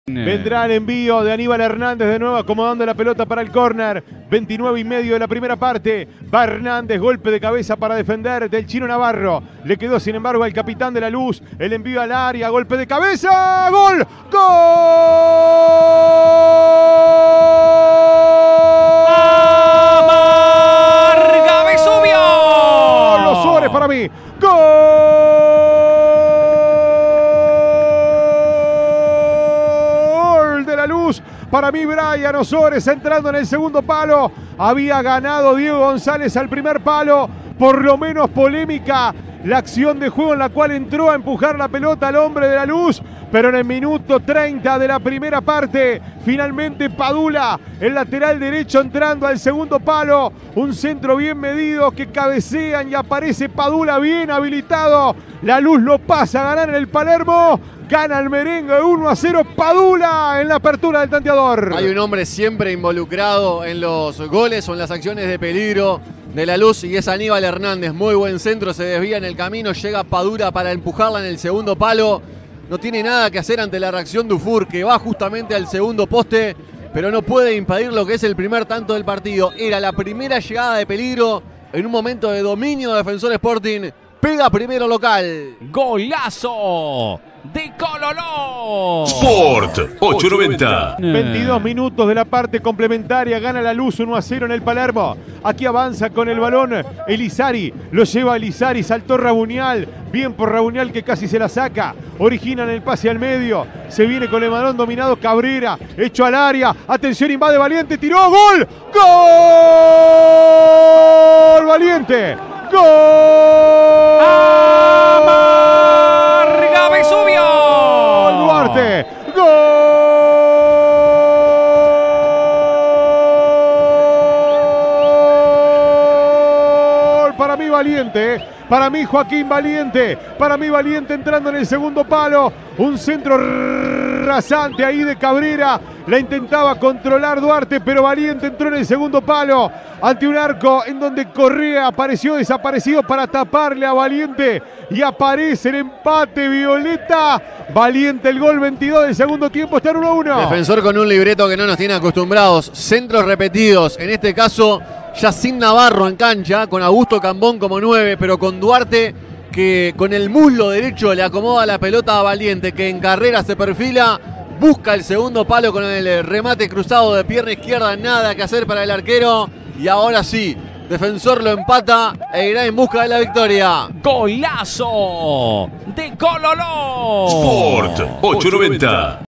Vendrá el envío de Aníbal Hernández de nuevo acomodando la pelota para el córner. 29:30 de la primera parte. Va Hernández, golpe de cabeza para defender del Chino Navarro. Le quedó sin embargo al capitán de la Luz. El envío al área, golpe de cabeza. ¡Gol! ¡Gol! ¡Marga Vesubio! Los Suárez para mí. ¡Gol! Para mí, Brian Osores entrando en el segundo palo. Había ganado Diego González al primer palo. Por lo menos polémica la acción de juego en la cual entró a empujar la pelota al hombre de la Luz. Pero en el minuto 30 de la primera parte, finalmente Padula, el lateral derecho, entrando al segundo palo. Un centro bien medido que cabecean y aparece Padula bien habilitado. La Luz lo pasa a ganar en el Palermo. Gana el merengue 1-0 Padula en la apertura del tanteador. Hay un hombre siempre involucrado en los goles o en las acciones de peligro de la Luz y es Aníbal Hernández. Muy buen centro, se desvía en el camino, llega Padula para empujarla en el segundo palo. No tiene nada que hacer ante la reacción de Dufour, que va justamente al segundo poste, pero no puede impedir lo que es el primer tanto del partido. Era la primera llegada de peligro en un momento de dominio de Defensor Sporting. Pega primero local. ¡Golazo de Cololó! Sport 890. 22 minutos de la parte complementaria. Gana la Luz 1-0 en el Palermo. Aquí avanza con el balón Elizari. Lo lleva Elizari. Saltó Rabunial. Bien por Rabunial que casi se la saca. Originan el pase al medio. Se viene con el balón dominado Cabrera. Hecho al área. Atención, invade Valiente. Tiró. ¡Gol! ¡Gol! Valiente. ¡Gol! ¡Marga Vesubio! Duarte. ¡Gol! Para mí Valiente. Para mí Joaquín Valiente. Para mí Valiente entrando en el segundo palo. Un centro rasante ahí de Cabrera. La intentaba controlar Duarte, pero Valiente entró en el segundo palo. Ante un arco en donde Correa apareció desaparecido para taparle a Valiente. Y aparece el empate violeta. Valiente el gol 22 del segundo tiempo. Está en 1-1. Defensor con un libreto que no nos tiene acostumbrados. Centros repetidos. En este caso ya sin Navarro en cancha. Con Augusto Cambón como 9. Pero con Duarte que con el muslo derecho le acomoda la pelota a Valiente. Que en carrera se perfila. Busca el segundo palo con el remate cruzado de pierna izquierda. Nada que hacer para el arquero. Y ahora sí, Defensor lo empata e irá en busca de la victoria. ¡Golazo de Cololó! Sport 890.